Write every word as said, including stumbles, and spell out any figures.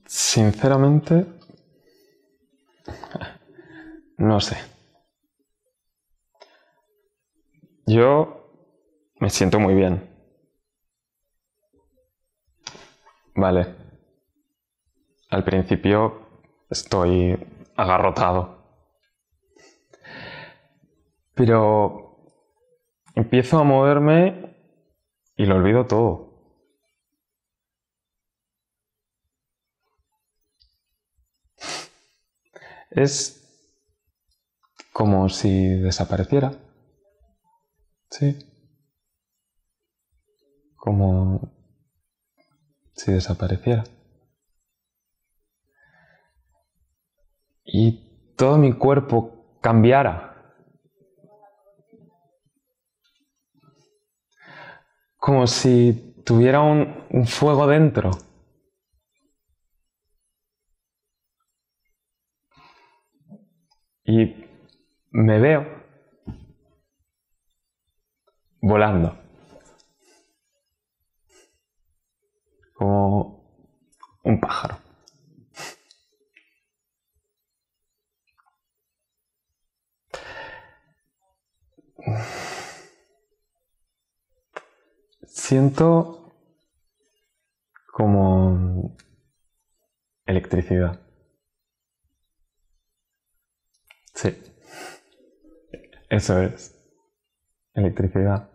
Sinceramente, no sé. Yo me siento muy bien. Vale. Al principio estoy agarrotado. Pero empiezo a moverme y lo olvido todo. Es como si desapareciera. Sí. Como si desapareciera. Y todo mi cuerpo cambiara. Como si tuviera un, un fuego dentro. Y me veo volando. Como un pájaro. Siento como electricidad. Sí, eso es. Electricidad.